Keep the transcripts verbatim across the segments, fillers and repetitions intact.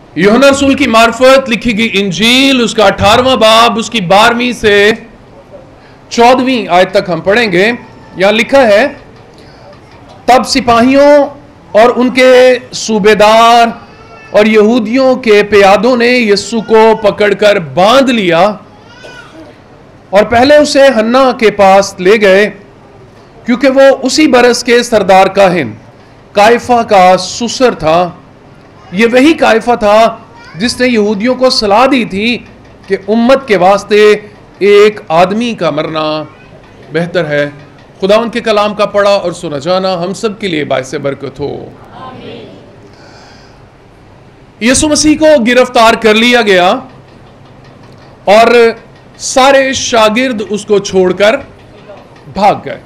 यूहन्ना रसूल की मार्फत लिखी गई इंजील, उसका अठारहवां बाब, उसकी बारहवीं से चौदहवीं आयत तक हम पढ़ेंगे। यहां लिखा है, तब सिपाहियों और उनके सूबेदार और यहूदियों के प्यादों ने यीशु को पकड़कर बांध लिया और पहले उसे हन्ना के पास ले गए, क्योंकि वो उसी बरस के सरदार काहिन काइफा का सुसर था। ये वही काइफा था जिसने यहूदियों को सलाह दी थी कि उम्मत के वास्ते एक आदमी का मरना बेहतर है। खुदावंद के कलाम का पढ़ा और सुना जाना हम सब के लिए बाइस बरकत हो। यीशु मसीह को गिरफ्तार कर लिया गया और सारे शागिर्द उसको छोड़कर भाग गए।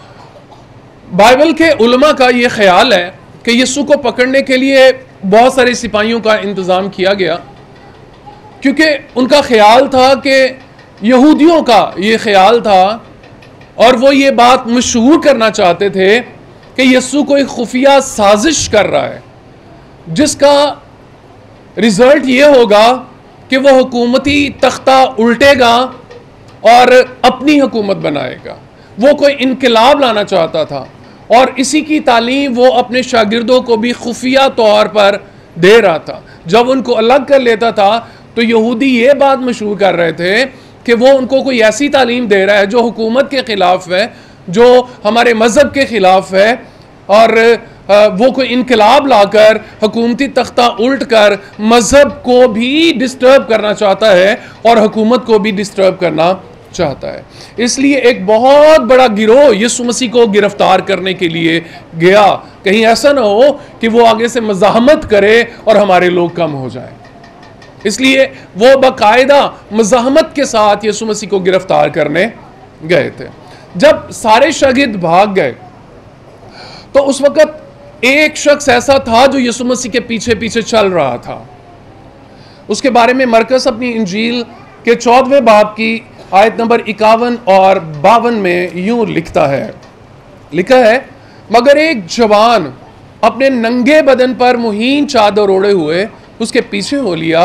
बाइबल के उलमा का यह ख्याल है कि यीशु को पकड़ने के लिए बहुत सारे सिपाहियों का इंतजाम किया गया, क्योंकि उनका ख्याल था कि यहूदियों का ये ख्याल था और वो ये बात मशहूर करना चाहते थे कि यीशु कोई खुफिया साजिश कर रहा है, जिसका रिजल्ट ये होगा कि वो हुकूमती तख्ता उल्टेगा और अपनी हुकूमत बनाएगा। वो कोई इनकलाब लाना चाहता था और इसी की तालीम वो अपने शागिर्दों को भी खुफिया तौर पर दे रहा था। जब उनको अलग कर लेता था तो यहूदी ये बात मशहूर कर रहे थे कि वो उनको कोई ऐसी तालीम दे रहा है जो हुकूमत के ख़िलाफ़ है, जो हमारे मज़हब के ख़िलाफ़ है, और वो कोई इनकलाब लाकर हुकूमती तख्ता उल्ट कर मज़हब को भी डिस्टर्ब करना चाहता है और हुकूमत को भी डिस्टर्ब करना चाहता है। इसलिए एक बहुत बड़ा गिरोह यीशु मसीह को गिरफ्तार करने के लिए गया, कहीं ऐसा ना हो कि वो आगे से मज़ाहमत करे और हमारे लोग कम हो जाएं। इसलिए वो बाकायदा मज़ाहमत के साथ यीशु मसीह को गिरफ्तार करने गए थे। जब सारे शागिर्द भाग गए तो उस वक़्त एक शख्स ऐसा था जो यीशु मसीह के पीछे पीछे चल रहा था। उसके बारे में मरकस अपनी इंजील के चौदहवें बाब की आयत नंबर इक्यावन और बावन में यूं लिखता है, लिखा है, मगर एक जवान अपने नंगे बदन पर मुहीन चादर ओढ़े हुए उसके पीछे हो लिया।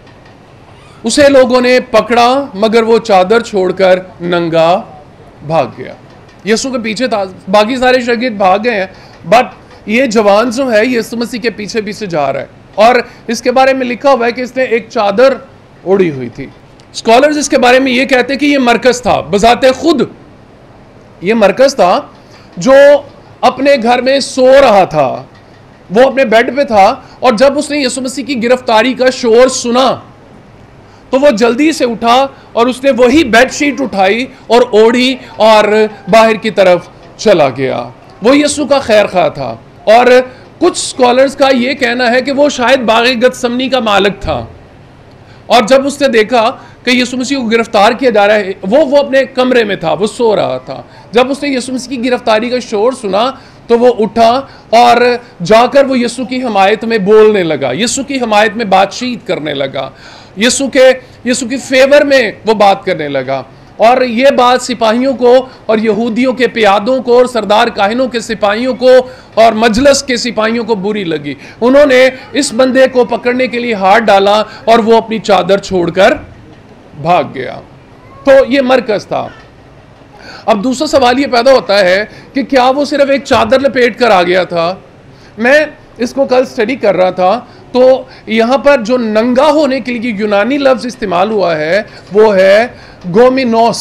उसे लोगों ने पकड़ा, मगर वो चादर छोड़कर नंगा भाग गया। यीशु के पीछे था, बाकी सारे शागिर्द भाग गए हैं, बट ये जवान जो है यीशु मसीह के पीछे पीछे जा रहा है। और इसके बारे में लिखा हुआ है कि इसने एक चादर ओढ़ी हुई थी। स्कॉलर्स इसके बारे में ये कहते हैं कि ये मरकज था, बजाते खुद ये मरकज था जो अपने घर में सो रहा था। वो अपने बेड पे था और जब उसने यीशु मसीह की गिरफ्तारी का शोर सुना तो वो जल्दी से उठा और उसने वही बेडशीट उठाई और ओढ़ी और बाहर की तरफ चला गया। वो यीशु का खैर खा था। और कुछ स्कॉलर्स का ये कहना है कि वो शायद बाग़ गतसमनी का मालिक था और जब उसने देखा कि यीशु मसीह को गिरफ्तार किया जा रहा है, वो वो अपने कमरे में था, वो सो रहा था। जब उसने यीशु मसीह की गिरफ्तारी का शोर सुना तो वो उठा और जाकर वो यीशु की हिमायत में बोलने लगा, यीशु की हिमायत में बातचीत करने लगा, यीशु के यीशु की फेवर में वो बात करने लगा। और ये बात सिपाहियों को और यहूदियों के प्यादों को और सरदार काहिनों के सिपाहियों को और मजलस के सिपाहियों को बुरी लगी। उन्होंने इस बंदे को पकड़ने के लिए हाथ डाला और वो अपनी चादर छोड़कर भाग गया। तो ये मरकज था। अब दूसरा सवाल ये पैदा होता है कि क्या वो सिर्फ एक चादर लपेट कर आ गया था? मैं इसको कल स्टडी कर रहा था तो यहाँ पर जो नंगा होने के लिए यूनानी लफ्ज़ इस्तेमाल हुआ है वो है गोमिनोस,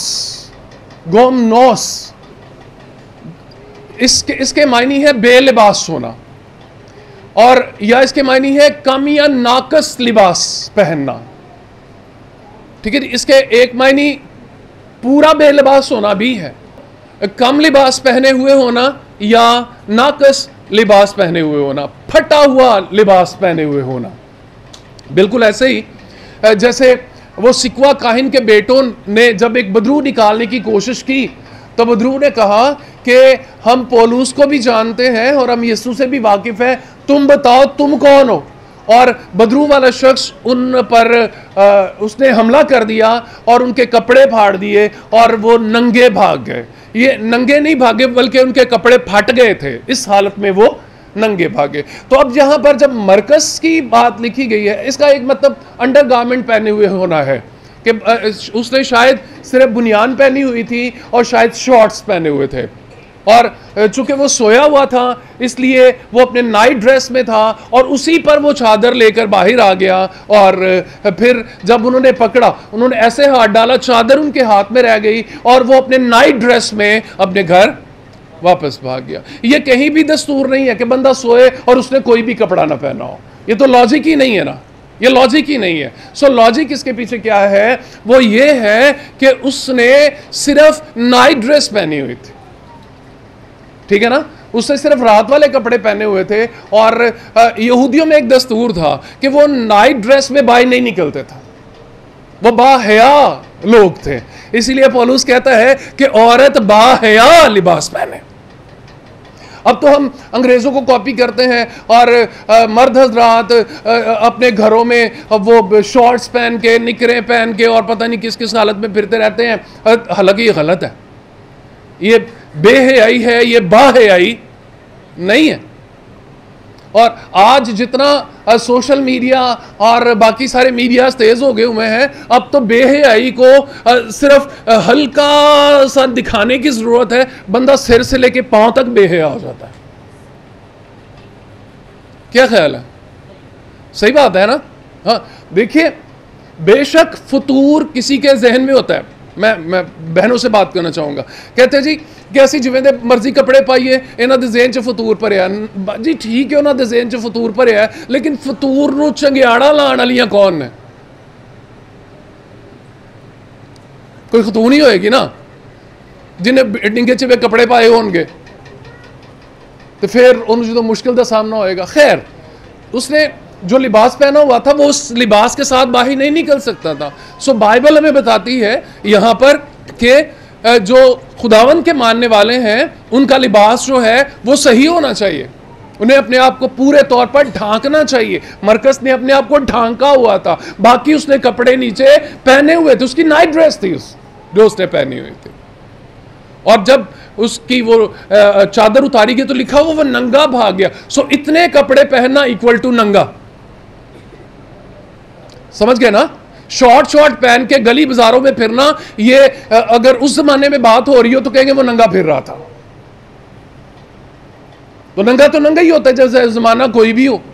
गोमनोस। इसके इसके मायनी है बेलिबास होना, और या इसके मायनी है कम या नाकस लिबास पहनना। ठीक है, इसके एक मायनी पूरा बेलिबास होना भी है, कम लिबास पहने हुए होना या नाकस लिबास पहने हुए होना, फटा हुआ लिबास पहने हुए होना। बिल्कुल ऐसे ही जैसे वो सिकवा काहिन के बेटों ने जब एक बदरू निकालने की कोशिश की तो बदरू ने कहा कि हम पौलुस को भी जानते हैं और हम यीशु से भी वाकिफ हैं, तुम बताओ तुम कौन हो। और बदरू वाला शख्स उन पर आ, उसने हमला कर दिया और उनके कपड़े फाड़ दिए और वो नंगे भाग गए। ये नंगे नहीं भागे बल्कि उनके कपड़े फट गए थे, इस हालत में वो नंगे भागे। तो अब यहां पर जब मरकस की बात लिखी गई है, इसका एक मतलब अंडरगारमेंट पहने हुए होना है कि उसने शायद सिर्फ बुनियान पहनी हुई थी और शायद शॉर्ट्स पहने हुए थे, और चूंकि वो सोया हुआ था इसलिए वो अपने नाइट ड्रेस में था और उसी पर वो चादर लेकर बाहर आ गया। और फिर जब उन्होंने पकड़ा, उन्होंने ऐसे हाथ डाला, चादर उनके हाथ में रह गई और वो अपने नाइट ड्रेस में अपने घर वापस भाग गया। ये कहीं भी दस्तूर नहीं है कि बंदा सोए और उसने कोई भी कपड़ा ना पहना हो। ये तो लॉजिक ही नहीं है ना, ये लॉजिक ही नहीं है। सो लॉजिक इसके पीछे क्या है? वो ये है कि उसने सिर्फ नाइट ड्रेस पहनी हुई थी, ठीक है ना, उसने सिर्फ रात वाले कपड़े पहने हुए थे। और यहूदियों में एक दस्तूर था कि वो नाइट ड्रेस में बाहर नहीं निकलते थे, वो बाहया लोग थे। इसीलिए पौलुस कहता है कि औरत बाहया लिबास पहने। अब तो हम अंग्रेजों को कॉपी करते हैं और आ, मर्द हजरात अपने घरों में वो शॉर्ट्स पहन के, निकरें पहन के और पता नहीं किस किस हालत में फिरते रहते हैं। हालांकि ये गलत है, ये बेहयाई है, ये बाहयाई नहीं है। और आज जितना सोशल मीडिया और बाकी सारे मीडिया तेज हो गए हुए हैं, अब तो बेहयाई को सिर्फ हल्का सा दिखाने की जरूरत है, बंदा सिर से लेके पांव तक बेहया हो जाता है। क्या ख्याल है? सही बात है ना? हाँ, देखिए, बेशक फतूर किसी के जहन में होता है। मैं मैं बहनों से बात करना चाहूंगा, कहते जी कि ਅਸੀਂ ਜਿਵੇਂ ਦੇ ਮਰਜ਼ੀ ਕੱਪੜੇ ਪਾਈਏ, ਇਹਨਾਂ ਦੇ ਜ਼ਿਹਨ 'ਚ ਫਤੂਰ ਭਰਿਆ। ਜੀ ਠੀਕ ਹੈ, ਉਹਨਾਂ ਦੇ ਜ਼ਿਹਨ 'ਚ ਫਤੂਰ ਭਰਿਆ, ਲੇਕਿਨ ਫਤੂਰ ਨੂੰ ਚੰਗਿਆੜਾ ਲਾਉਣ ਵਾਲੀਆਂ ਕੌਣ ਨੇ? ਕੋਈ ਖਤੂਨ ਹੀ ਹੋਏਗੀ ਨਾ ਜਿਹਨੇ ਡਿੰਗੇ 'ਚ ਵੇ ਕੱਪੜੇ ਪਾਏ ਹੋਣਗੇ, तो फिर उन्हें जो मुश्किल का सामना होएगा। खैर, उसने जो लिबास पहना हुआ था वो उस लिबास के साथ बाहर नहीं निकल सकता था। सो बाइबल हमें बताती है यहाँ पर कि जो खुदावन के मानने वाले हैं उनका लिबास जो है वो सही होना चाहिए, उन्हें अपने आप को पूरे तौर पर ढांकना चाहिए। मरकस ने अपने आप को ढांका हुआ था, बाकी उसने कपड़े नीचे पहने हुए थे, उसकी नाइट ड्रेस थी उस जो उसने पहनी हुई थी। और जब उसकी वो चादर उतारी गई तो लिखा हुआ वो नंगा भाग गया। सो इतने कपड़े पहनना इक्वल टू नंगा, समझ गए ना? शॉर्ट शॉर्ट पहन के गली बाजारों में फिरना, ये अगर उस जमाने में बात हो रही हो तो कहेंगे वो नंगा फिर रहा था। तो नंगा तो नंगा ही होता है, जैसे जमाना कोई भी हो।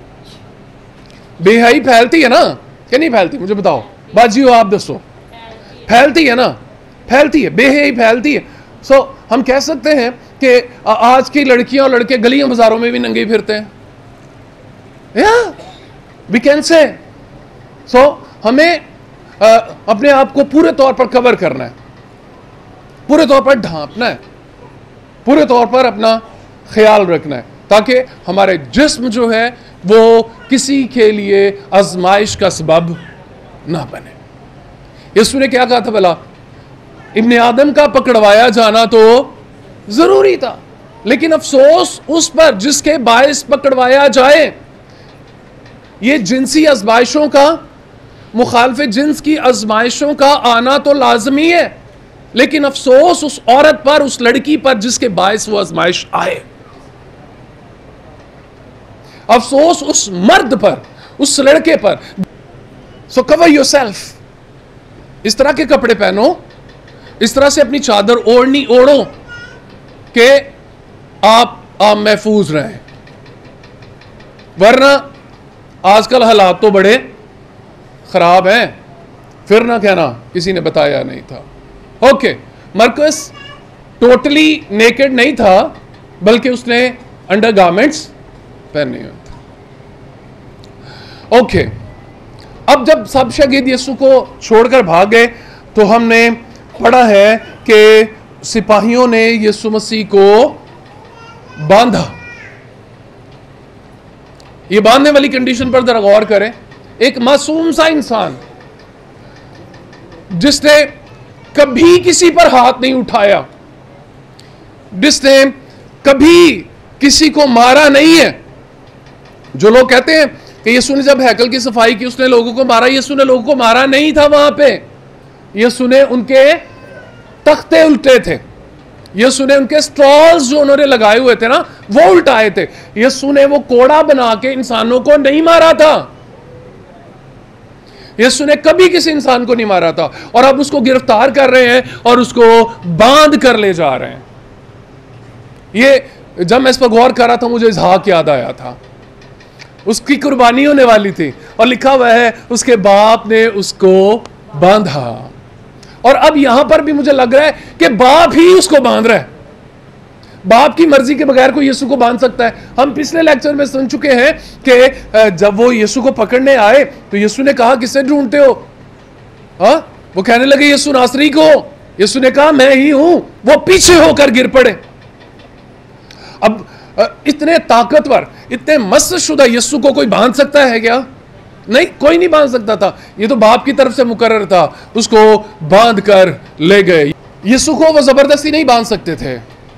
बेहयाई फैलती है ना क्या नहीं फैलती? मुझे बताओ बाजी हो, आप दसो। फैलती है ना? फैलती है, बेहयाई फैलती है। सो so, हम कह सकते हैं कि आज की लड़कियां और लड़के गलियों बाजारों में भी नंगे फिरते हैं। या वी कैन से सो हमें आ, अपने आप को पूरे तौर पर कवर करना है, पूरे तौर पर ढांपना है, पूरे तौर पर अपना ख्याल रखना है, ताकि हमारे जिस्म जो है वो किसी के लिए आजमाइश का सबब ना बने। यीशु ने क्या कहा था भला? इब्ने आदम का पकड़वाया जाना तो जरूरी था, लेकिन अफसोस उस पर जिसके बायस पकड़वाया जाए। ये जिनसी आजमाइशों का, मुखालफे जिन्स की आजमाइशों का आना तो लाजमी है, लेकिन अफसोस उस औरत पर, उस लड़की पर जिसके बायस वो आजमाइश आए। अफसोस उस मर्द पर, उस लड़के पर। सो कवर योरसेल्फ, इस तरह के कपड़े पहनो, इस तरह से अपनी चादर ओढ़नी ओढ़ो कि आप आप महफूज रहें। वरना आजकल हालात तो बड़े खराब हैं, फिर ना कहना किसी ने बताया नहीं था। ओके, मरकस टोटली नेकेड नहीं था, बल्कि उसने अंडरगारमेंट्स पहने हुए थे। ओके, अब जब सब शागिर्द यीशु को छोड़कर भाग गए तो हमने पढ़ा है कि सिपाहियों ने यीशु मसीह को बांधा। ये बांधने वाली कंडीशन पर जरा गौर करें। एक मासूम सा इंसान जिसने कभी किसी पर हाथ नहीं उठाया, जिसने कभी किसी को मारा नहीं है। जो लोग कहते हैं कि यीशु ने जब हैकल की सफाई की उसने लोगों को मारा, यीशु ने लोगों को मारा नहीं था। वहां पे यीशु ने उनके तख्ते उल्टे थे, यीशु ने उनके स्टॉल्स जो उन्होंने लगाए हुए थे ना, वो उल्टाए थे। यीशु ने वो कोड़ा बना के इंसानों को नहीं मारा था। यीशु ने कभी किसी इंसान को नहीं मारा था, और अब उसको गिरफ्तार कर रहे हैं और उसको बांध कर ले जा रहे हैं। ये जब मैं इस पर गौर कर रहा था, मुझे इसहाक याद आया था। उसकी कुर्बानी होने वाली थी, और लिखा हुआ है उसके बाप ने उसको बांधा। और अब यहां पर भी मुझे लग रहा है कि बाप ही उसको बांध रहा है। बाप की मर्जी के बगैर कोई यीशु को बांध सकता है? हम पिछले लेक्चर में सुन चुके हैं कि जब वो यीशु को पकड़ने आए तो यीशु ने कहा, किससे ढूंढते हो? हाँ, वो कहने लगे यीशु नासरी को। यीशु ने कहा, मैं ही हूं। वो पीछे होकर गिर पड़े। अब इतने ताकतवर, इतने मस्तशुदा यीशु को कोई बांध सकता है क्या? नहीं, कोई नहीं बांध सकता था। ये तो बाप की तरफ से मुकर्रर था। उसको बांध कर ले गए। यीशु को वो जबरदस्ती नहीं बांध सकते थे।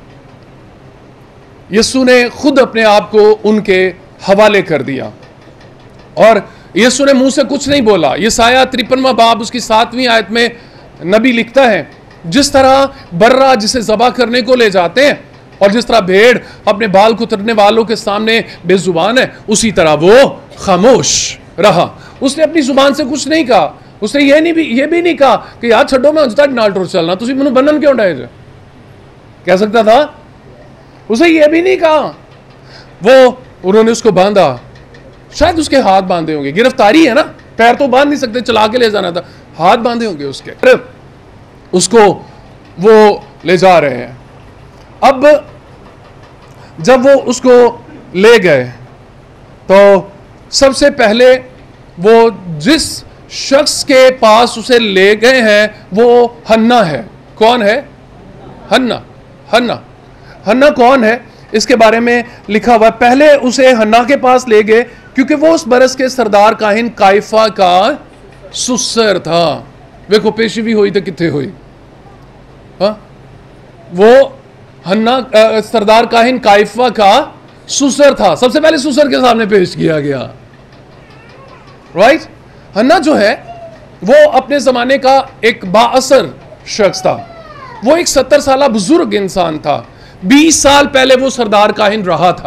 यीशु ने खुद अपने आप को उनके हवाले कर दिया, और यीशु ने मुंह से कुछ नहीं बोला। यसाया तिरपनवां बाब उसकी सातवीं आयत में नबी लिखता है, जिस तरह बर्रा जिसे ज़बा करने को ले जाते हैं, और जिस तरह भेड़ अपने बाल कुतरने वालों के सामने बेजुबान है, उसी तरह वो खामोश रहा। उसने अपनी जुबान से कुछ नहीं कहा। उसने ये नहीं भी ये भी नहीं कहा कि यार छड्डो, मैं उजता नाल टुर चलना, तुसी मैनू बन्नन क्यों डाए जे? कह सकता था? उसे ये भी नहीं कहा। वो उन्होंने उसको बांधा। शायद उसके हाथ बांधे होंगे, गिरफ्तारी है ना, पैर तो बांध नहीं सकते, चला के ले जाना था, हाथ बांधे होंगे उसके। उसको वो ले जा रहे हैं। अब जब वो उसको ले गए तो सबसे पहले वो जिस शख्स के पास उसे ले गए हैं वो हन्ना है। कौन है? हन्ना। हन्ना हन्ना कौन है? इसके बारे में लिखा हुआ, पहले उसे हन्ना के पास ले गए क्योंकि वो उस बरस के सरदार काहिन काइफा का सुसर था। देखो पेशी भी हुई तो कितने हुई। हाँ, वो हन्ना सरदार काहिन काइफा का सुसर था। सबसे पहले सुसर के सामने पेश किया गया। राइट? हन्ना जो है वो अपने जमाने का एक बाअसर शख्स था। वो एक सत्तर साल बुजुर्ग इंसान था। बीस साल पहले वो सरदार काहिन रहा था।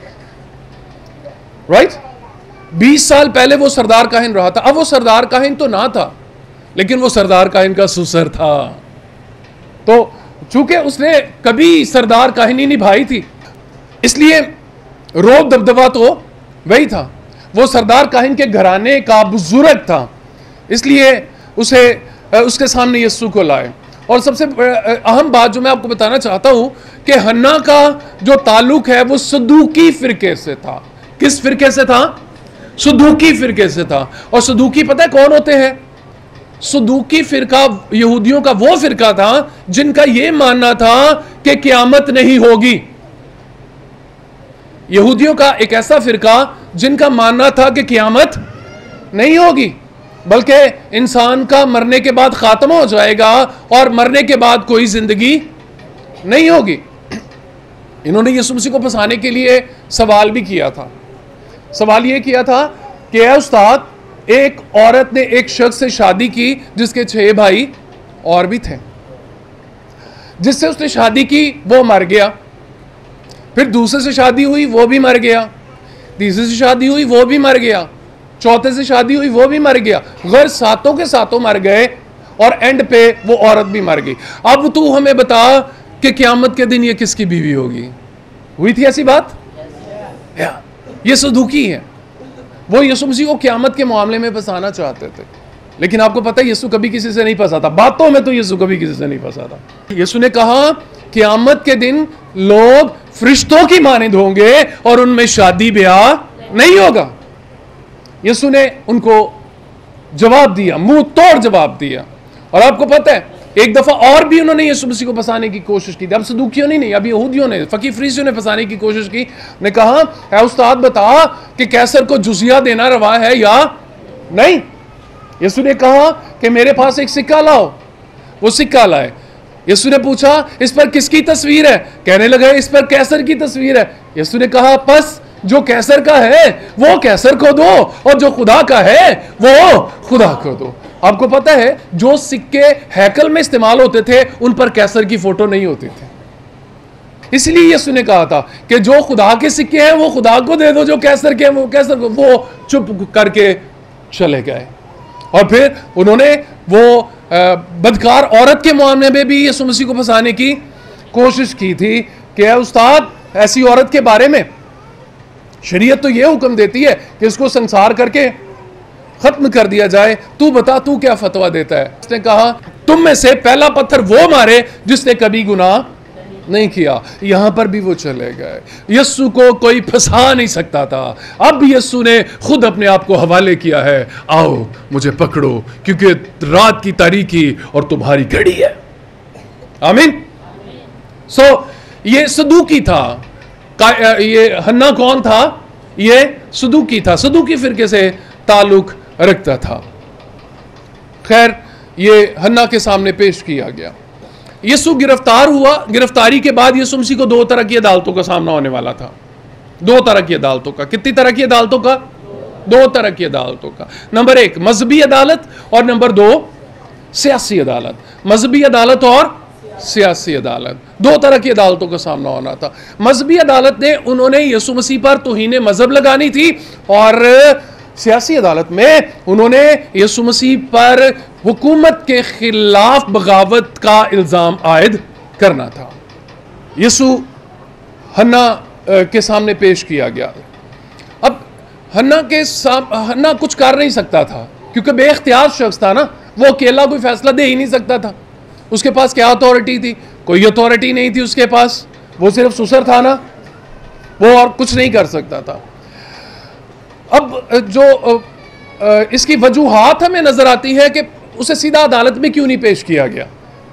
राइट? बीस साल पहले वो सरदार काहिन रहा था। अब वो सरदार काहिन तो ना था, लेकिन वो सरदार काहिन का सुसर था। तो चूंकि उसने कभी सरदार काहिनी निभाई थी, इसलिए रोब दबदबा तो वही था। वो सरदार काहिन के घराने का बुजुर्ग था, इसलिए उसे उसके सामने यीशु को लाए। और सबसे अहम बात जो मैं आपको बताना चाहता हूं कि हन्ना का जो ताल्लुक है वो सदूकी फिरके से था। किस फिरके से था? सदूकी फिरके से था। और सदूकी पता है कौन होते हैं? सदूकी फिरका यहूदियों का वो फिरका था जिनका यह मानना था कि क़यामत नहीं होगी। यहूदियों का एक ऐसा फिरका जिनका मानना था कि क़यामत नहीं होगी, बल्कि इंसान का मरने के बाद खात्मा हो जाएगा और मरने के बाद कोई जिंदगी नहीं होगी। इन्होंने यीशु मसीह को फंसाने के लिए सवाल भी किया था। सवाल यह किया था कि ऐ उस्ताद, एक औरत ने एक शख्स से शादी की जिसके छह भाई और भी थे। जिससे उसने शादी की वो मर गया, फिर दूसरे से शादी हुई वो भी मर गया, तीसरे से शादी हुई वो भी मर गया, चौथे से शादी हुई वो भी मर गया। घर सातों के सातों मर गए और एंड पे वो औरत भी मर गई। अब तू हमें बता कि क़यामत के दिन ये किसकी बीवी होगी? हुई थी ऐसी बात? या, ये सदूकी है। वो यीशु मसीह को क़यामत के मामले में फंसाना चाहते थे, लेकिन आपको पता है यीशु कभी किसी से नहीं फंसाता। बातों में तो यीशु कभी किसी से नहीं फंसाता। यीशु ने कहा क़यामत के दिन लोग फरिश्तों की मानिंद होंगे और उनमें शादी ब्याह नहीं होगा। यीशु ने उनको जवाब दिया, मुंह तोड़ जवाब दिया। और आपको पता है एक दफा और भी उन्होंने यीशु मसीह को फंसाने की कोशिश की थी। अब सदूकियों ने नहीं, अब यहूदियों ने, फकीह फरीसियों ने फंसाने की कोशिश की। ने कहा, ऐ उस्ताद बता कि कैसर को जुजिया देना रवा है या नहीं? यीशु ने कहा कि मेरे पास एक सिक्का लाओ। वो सिक्का लाए। यीशु ने पूछा इस पर किसकी तस्वीर है? कहने लगे इस पर कैसर की तस्वीर है। यीशु ने कहा बस जो कैसर का है वो कैसर को दो और जो खुदा का है वो खुदा को दो। आपको पता है जो सिक्के हैकल में इस्तेमाल होते थे उन पर कैसर की फोटो नहीं होती थी। इसलिए यीशु ने कहा था कि जो खुदा के सिक्के हैं वो खुदा को दे दो, जो कैसर के हैं वो कैसर को। वो चुप करके चले गए। और फिर उन्होंने वो बदकार औरत के मामले में भी यीशु मसीह को फंसाने की कोशिश की थी कि उस्ताद, ऐसी औरत के बारे में शरीयत तो ये हुक्म देती है कि इसको संसार करके खत्म कर दिया जाए, तू बता तू क्या फतवा देता है। उसने कहा तुम में से पहला पत्थर वो मारे जिसने कभी गुनाह नहीं किया। यहां पर भी वो चले गए। यीशु को कोई फंसा नहीं सकता था। अब यीशु ने खुद अपने आप को हवाले किया है, आओ मुझे पकड़ो क्योंकि रात की तारीकी और तुम्हारी घड़ी है। आमीन। सो so, ये सदूकी था। ये हन्ना कौन था? ये सदूकी था, सदूकी फिरके से ताल्लुक रखता था। खैर, ये हन्ना के सामने पेश किया गया। यीशु गिरफ्तार हुआ। गिरफ्तारी के बाद यीशु मसीह को दो तरह की अदालतों का सामना होने वाला था। दो तरह की अदालतों का। कितनी तरह की अदालतों का? दो तरह की अदालतों का। नंबर एक मजहबी अदालत और नंबर दो सियासी अदालत। मजहबी अदालत और सियासी अदालत, दो तरह की अदालतों का सामना होना था। मजहबी अदालत ने उन्होंने यीशु मसीह पर तौहीन मजहब लगानी थी और सियासी अदालत में उन्होंने यीशु मसीह पर हुकूमत के खिलाफ बगावत का इल्ज़ाम आयद करना था। यीशु हन्ना के सामने पेश किया गया। अब हन्ना के साम हन्ना कुछ कर नहीं सकता था क्योंकि बेख्तियार शख्स था ना, वो अकेला कोई फैसला दे ही नहीं सकता था। उसके पास क्या अथॉरिटी थी? कोई अथॉरिटी नहीं थी उसके पास। वो सिर्फ सुसर था ना, वो और कुछ नहीं कर सकता था। अब जो इसकी वजूहात हमें नजर आती है कि उसे सीधा अदालत में क्यों नहीं पेश किया गया,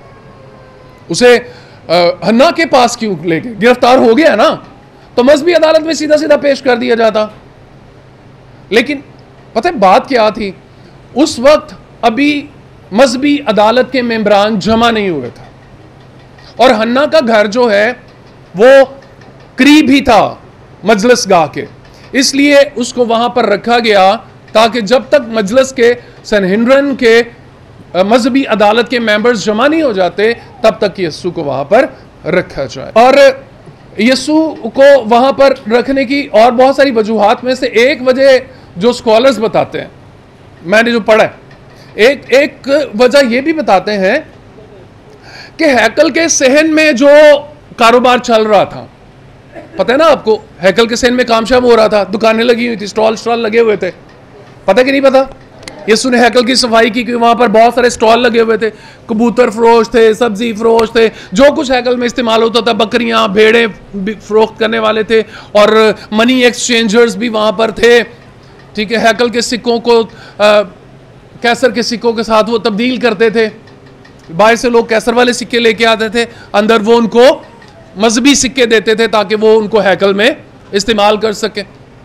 उसे हन्ना के पास क्यों ले गए? गिरफ्तार हो गया ना, तो मजहबी अदालत में सीधा सीधा पेश कर दिया जाता। लेकिन पता है बात क्या थी? उस वक्त अभी मजहबी अदालत के मेंबरान जमा नहीं हुए थे और हन्ना का घर जो है वो करीब ही था मजलिस गाह के, इसलिए उसको वहां पर रखा गया ताकि जब तक मजलिस के सनहेड्रिन के मजहबी अदालत के मेंबर्स जमा नहीं हो जाते तब तक यीशु को वहां पर रखा जाए। और यीशु को वहां पर रखने की और बहुत सारी वजूहात में से एक वजह जो स्कॉलर्स बताते हैं, मैंने जो पढ़ा है, एक एक वजह यह भी बताते हैं कि हैकल के सहन में जो कारोबार चल रहा था, पता है ना आपको, हैकल के सहन में काम शाम हो रहा था, दुकानें लगी हुई थी, स्टॉल स्टॉल लगे हुए थे, पता कि नहीं पता? यीशु ने हैकल की सफाई की, वहां पर बहुत सारे स्टॉल लगे हुए थे, कबूतर फरोश थे, सब्जी फरोश थे, जो कुछ हैकल में इस्तेमाल होता था, बकरियां भेड़ें फरोख्त करने वाले थे और मनी एक्सचेंजर्स भी वहां पर थे। ठीक है, हैकल के सिक्कों को आ, कैसर के सिक्कों के साथ वो तब्दील करते थे। बाहर से लोग कैसर वाले सिक्के लेके आते थे, अंदर वो उनको मजहबी सिक्के देते थे ताकि वो उनको हैकल में इस्तेमाल कर सके।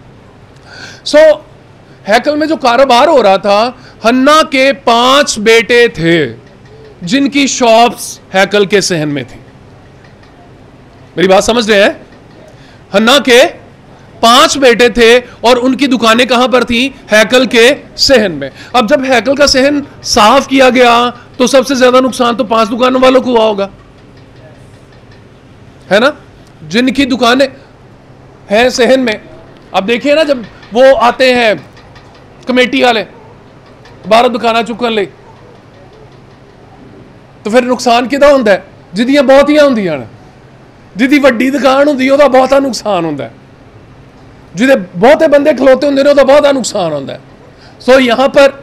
सो so, हैकल में जो कारोबार हो रहा था, हन्ना के पांच बेटे थे जिनकी शॉप्स हैकल के सहन में थी। मेरी बात समझ रहे हैं? हन्ना के पांच बेटे थे और उनकी दुकानें कहां पर थी? हैकल के सहन में। अब जब हैकल का सहन साफ किया गया तो सबसे ज्यादा नुकसान तो पांच दुकानों वालों को हुआ होगा, है ना, जिनकी दुकानें हैं सहन में। अब देखिए ना, जब वो आते हैं कमेटी वाले बारह दुकाना चुकन ले, तो फिर नुकसान किदा होंदा है? जिदियां बहुतियां होंदियां ने, जिदी वड्डी दुकान होंदी ओहदा बहुता नुकसान होंदा है, जिदे बहुते बंदे खलोते होंदे ने ओहदा बहुता नुकसान होंदा है। सो यहां पर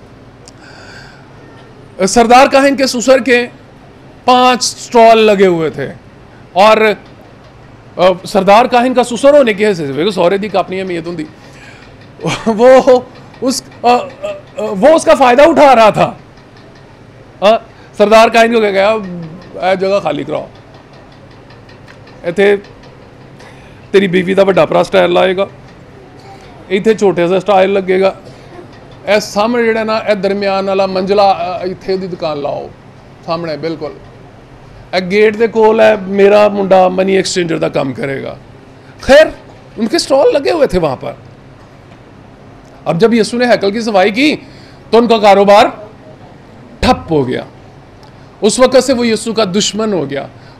सरदार काहिन के ससुर के पांच स्टॉल लगे हुए थे और सरदार काहिन का ससुर होने की हैसियत से सौरे दी अपनी अहमियत होंदी, वो उस आ, आ, वो उसका फायदा उठा रहा था। आ, सरदार काहिन को कह गया जगह खाली कराओ, इत्थे तेरी बीवी का बड़ा भरा स्टाइल लाएगा, इत्थे छोटे सा स्टाइल लगेगा, ए सामने जेड़ा ना ए दरम्यान वाला मंजिला इत्थे दी दुकान लाओ सामने बिल्कुल, ए गेट दे कोल है मेरा मुंडा मनी एक्सचेंजर का काम करेगा। खैर उनके स्टॉल लगे हुए थे वहां पर। अब जब यीशु ने हैकल की सफाई की तो उनका कारोबार ठप हो गया। उस वक्त से वो यीशु का दुश्मन हो गया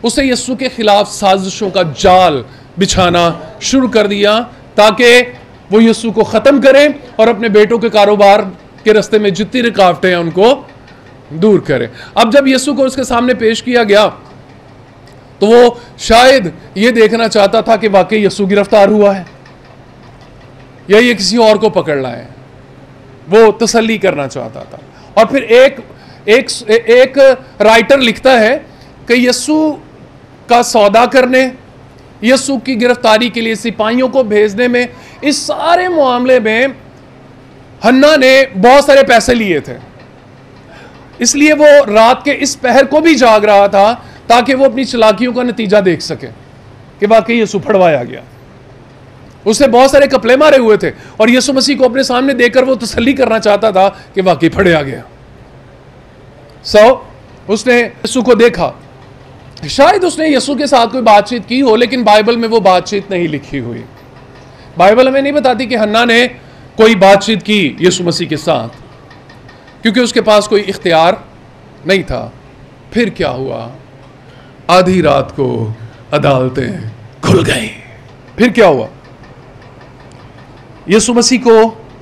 उसने यीशु के खिलाफ साजिशों का जाल बिछाना शुरू कर दिया ताकि वो यीशु को ख़त्म करे और अपने बेटों के कारोबार के रास्ते में जितनी रुकावटें हैं उनको दूर करे। अब जब यीशु को उसके सामने पेश किया गया तो वो शायद ये देखना चाहता था कि वाकई यीशु गिरफ्तार हुआ है या ये किसी और को पकड़ लाए। वो तसल्ली करना चाहता था। और फिर एक एक एक राइटर लिखता है कि यीशु का सौदा करने, यीशु की गिरफ्तारी के लिए सिपाहियों को भेजने में, इस सारे मामले में हन्ना ने बहुत सारे पैसे लिए थे। इसलिए वो रात के इस पहर को भी जाग रहा था ताकि वो अपनी चालाकियों का नतीजा देख सके कि वाकई यीशु फड़वाया गया। उसने बहुत सारे कपड़े मारे हुए थे और यीशु मसीह को अपने सामने देखकर वो तसल्ली करना चाहता था कि वाकई फड़या गया। सो उसने यीशु को देखा। शायद उसने यीशु के साथ कोई बातचीत की हो, लेकिन बाइबल में वो बातचीत नहीं लिखी हुई। बाइबल हमें नहीं बताती कि हन्ना ने कोई बातचीत की यीशु मसीह के साथ, क्योंकि उसके पास कोई इख्तियार नहीं था। फिर क्या हुआ? आधी रात को अदालतें खुल गई। फिर क्या हुआ? यीशु मसीह को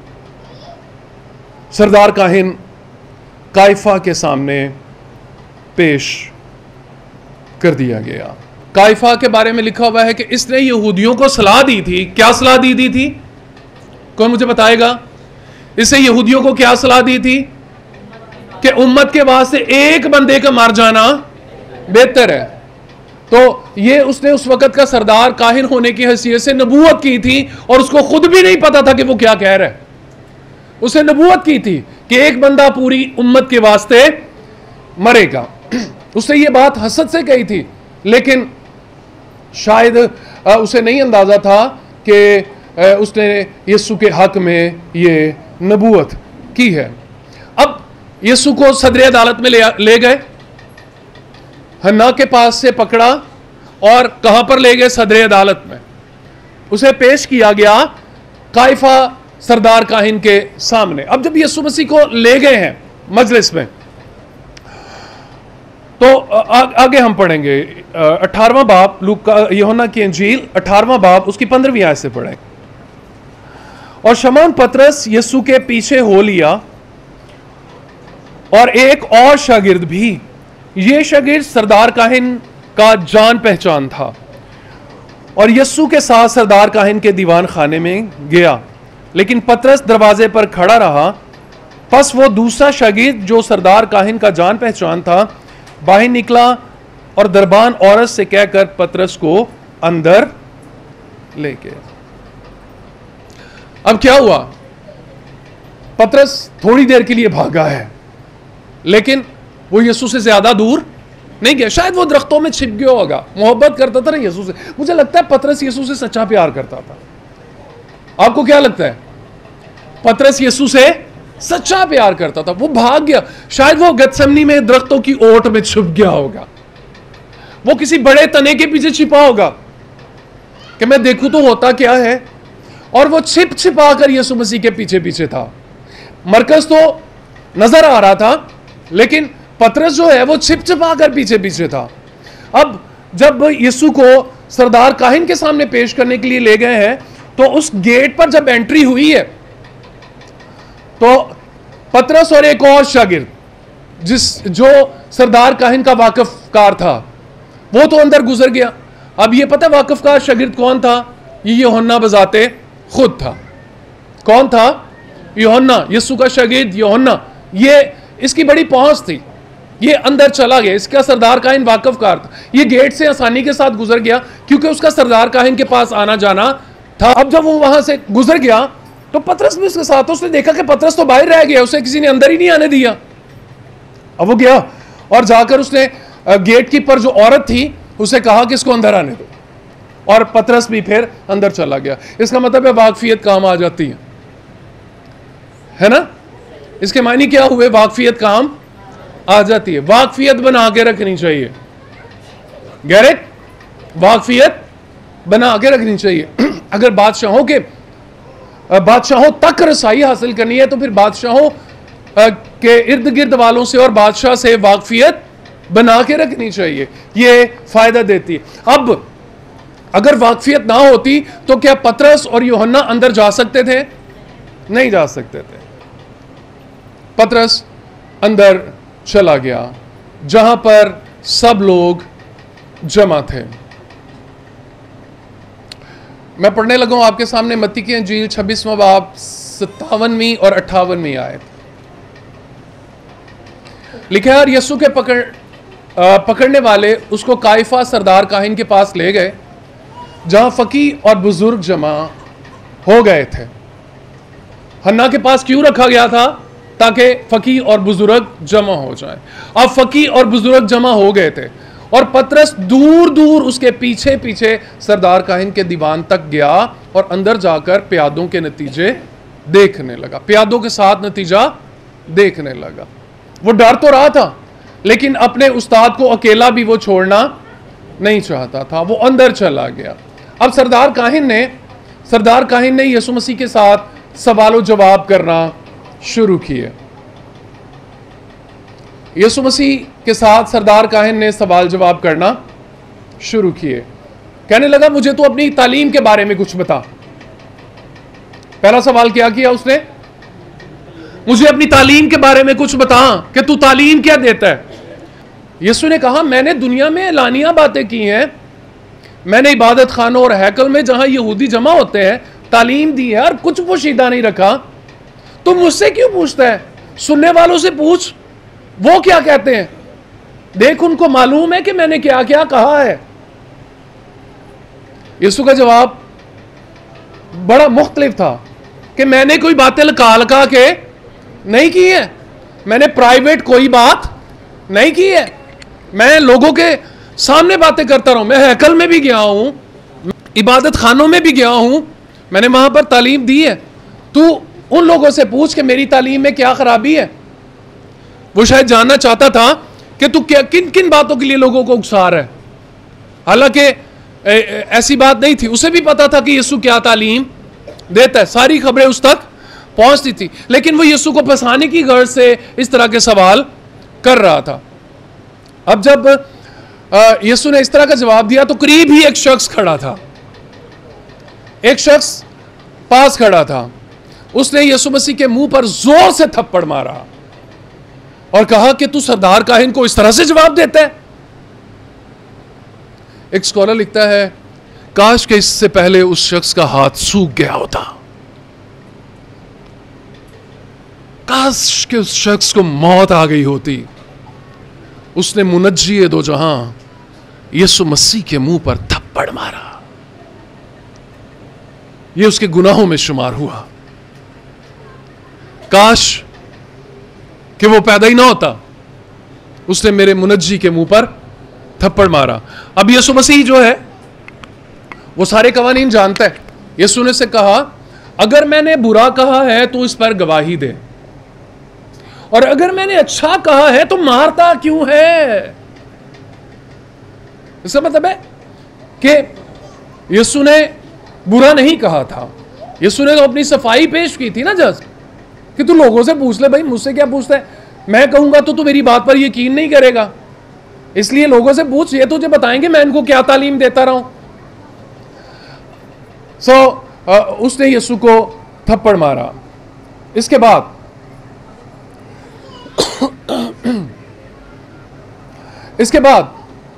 सरदार काहिन काइफा के सामने पेश कर दिया गया। काइफा के बारे में लिखा हुआ है कि इसने यहूदियों को सलाह दी थी। क्या सलाह दी दी थी? कौन मुझे बताएगा? इसने यहूदियों को क्या सलाह दी थी? कि उम्मत के वास्ते एक बंदे का मर जाना बेहतर है। तो ये उसने उस वक्त का सरदार काहिन होने की हैसियत से नबूवत की थी और उसको खुद भी नहीं पता था कि वो क्या कह रहा है। उसने नबूवत की थी कि एक बंदा पूरी उम्मत के वास्ते मरेगा। उसने ये बात हसद से कही थी, लेकिन शायद उसे नहीं अंदाजा था कि उसने यीशु के हक में ये नबूवत की है। अब यीशु को सदर अदालत में ले, ले गए, हन्ना के पास से पकड़ा और कहां पर ले गए? सदर अदालत में। उसे पेश किया गया काइफा सरदार काहिन के सामने। अब जब यीशु मसीह को ले गए हैं मजलिस में, तो आ, आगे हम पढ़ेंगे अठारहवां बाब, लूका यूहन्ना की इंजील अठारहवां बाब उसकी पंद्रहवीं आयत से पढ़ें। और शमौन पतरस यीशु के पीछे हो लिया और एक और शागिर्द भी। ये शागिर्द सरदार काहिन का जान पहचान था और यीशु के साथ सरदार काहिन के दीवान खाने में गया, लेकिन पतरस दरवाजे पर खड़ा रहा। बस वो दूसरा शागिर्द जो सरदार काहिन का जान पहचान था बाहर निकला और दरबान औरत से कहकर पतरस को अंदर ले गया। अब क्या हुआ? पतरस थोड़ी देर के लिए भागा है, लेकिन वो यीशु से ज्यादा दूर नहीं गया। शायद वो दरख्तों में छिप गया होगा, मोहब्बत करता था ना यीशु से। मुझे लगता है पतरस यीशु से सच्चा प्यार करता था। आपको क्या लगता है? पतरस यीशु से सच्चा प्यार करता था। वो भाग गया। शायद वो गतसमनी में दरख्तों की ओट में छुप गया होगा, वो किसी बड़े तने के पीछे छिपा होगा कि मैं देखूं तो होता क्या है, और वो छिप छिपा कर यीशु मसीह के पीछे पीछे था। मरकज तो नजर आ रहा था, लेकिन पतरस जो है वो छिप छिपा कर पीछे पीछे था। अब जब यीशु को सरदार काहिन के सामने पेश करने के लिए ले गए हैं, तो उस गेट पर जब एंट्री हुई है, तो पतरस और एक और शागिर्द जिस जो सरदार काहिन का वाकिफकार था, वो तो अंदर गुजर गया। अब ये पता वाकिफकार शागिर्द कौन था? ये यूहन्ना बजाते खुद था। कौन था? यूहन्ना, यीशु का शागिर्द यूहन्ना। ये इसकी बड़ी पहुंच थी, ये अंदर चला गया। इसका सरदार काहिन वाकिफकार था। ये गेट से आसानी के साथ गुजर गया क्योंकि उसका सरदार काहिन के पास आना जाना था। अब जब वो वहां से गुजर गया तो पतरस भी उसके साथ। उसने देखा कि पतरस तो बाहर रह गया, उसे किसी ने अंदर ही नहीं आने दिया। अब वो गया और जाकर उसने गेट कीपर जो औरत थी उसे कहा कि इसको अंदर आने दो, और पतरस भी फिर अंदर चला गया। इसका मतलब है वाकफियत काम आ जाती है, है ना? इसके मायने क्या हुए? वाकफियत काम आ जाती है। वाकफियत बना के रखनी चाहिए, गैरेट वाकफियत बना के रखनी चाहिए। अगर बादशाहों के बादशाहों तक रसाई हासिल करनी है तो फिर बादशाहों के इर्द गिर्द वालों से और बादशाह से वाकफियत बना के रखनी चाहिए, ये फायदा देती है। अब अगर वाकफियत ना होती तो क्या पतरस और यूहन्ना अंदर जा सकते थे? नहीं जा सकते थे। पतरस अंदर चला गया जहां पर सब लोग जमा थे। मैं पढ़ने लगा हूं आपके सामने मत्ती की इंजील छब्बीसवां बाब सत्तावनवीं और अट्ठावनवीं आयत। लिखा है, और यीशु के पकड़ आ, पकड़ने वाले उसको काइफा सरदार काहिन के पास ले गए, जहां फकीह और बुजुर्ग जमा हो गए थे। हन्ना के पास क्यों रखा गया था? ताकि फकीह और बुजुर्ग जमा हो जाए। अब फकीह और बुजुर्ग जमा हो गए थे और पतरस दूर दूर उसके पीछे पीछे सरदार काहिन के दीवान तक गया और अंदर जाकर प्यादों के नतीजे देखने लगा। प्यादों के साथ नतीजा देखने लगा। वो डर तो रहा था, लेकिन अपने उस्ताद को अकेला भी वो छोड़ना नहीं चाहता था। वो अंदर चला गया। अब सरदार काहिन ने सरदार काहिन ने यीशु मसीह के साथ सवाल जवाब करना शुरू किए। यीशु मसीह के साथ सरदार काहिन ने सवाल जवाब करना शुरू किए। कहने लगा, मुझे तो अपनी तालीम के बारे में कुछ बता। पहला सवाल क्या किया उसने? मुझे अपनी तालीम के बारे में कुछ बता कि तू तालीम क्या देता है। यीशु ने कहा, मैंने दुनिया में एलानिया बातें की हैं, मैंने इबादत खानों और हैकल में जहां यहूदी जमा होते हैं तालीम दी है और कुछ पोशीदा नहीं रखा। तुम मुझसे क्यों पूछता है? सुनने वालों से पूछ, वो क्या कहते हैं, देख उनको मालूम है कि मैंने क्या क्या कहा है। यीशु का जवाब बड़ा मुख्तलिफ था कि मैंने कोई बातें लका लका के नहीं की है, मैंने प्राइवेट कोई बात नहीं की है, मैं लोगों के सामने बातें करता रहूं। मैं हैकल में भी गया हूं, इबादत खानों में भी गया हूं, मैंने वहां पर तालीम दी है। तू उन लोगों से पूछ कि मेरी तालीम में क्या खराबी है। वो शायद जानना चाहता था कि तू क्या किन किन बातों के लिए लोगों को उकसा रहा है। हालांकि ऐसी बात नहीं थी, उसे भी पता था कि यीशु क्या तालीम देता है, सारी खबरें उस तक पहुंचती थी, लेकिन वो यीशु को फंसाने की गर्ज से इस तरह के सवाल कर रहा था। अब जब यीशु ने इस तरह का जवाब दिया तो करीब ही एक शख्स खड़ा था, एक शख्स पास खड़ा था। उसने यीशु मसीह के मुंह पर जोर से थप्पड़ मारा और कहा कि तू सरदार काहिन को इस तरह से जवाब देता है। एक स्कॉलर लिखता है, काश के इससे पहले उस शख्स का हाथ सूख गया होता, काश के उस शख्स को मौत आ गई होती। उसने मुनज्जी दो जहां यीशु मसीह के मुंह पर थप्पड़ मारा, यह उसके गुनाहों में शुमार हुआ। काश कि वो पैदा ही ना होता, उसने मेरे मुनज्जी के मुंह पर थप्पड़ मारा। अब यीशु मसीह जो है वो सारे कवानीन जानता है। यीशु ने से कहा, अगर मैंने बुरा कहा है तो इस पर गवाही दे, और अगर मैंने अच्छा कहा है तो मारता क्यों है। इसका मतलब है कि यीशु ने बुरा नहीं कहा था, यीशु ने तो अपनी सफाई पेश की थी ना, जस्ट कि तू लोगों से पूछ ले, भाई मुझसे क्या पूछता है, मैं कहूंगा तो तू मेरी बात पर यकीन नहीं करेगा, इसलिए लोगों से पूछ, ये तुझे बताएंगे मैं इनको क्या तालीम देता रहा हूं। सो so, उसने यीशु को थप्पड़ मारा। इसके बाद इसके बाद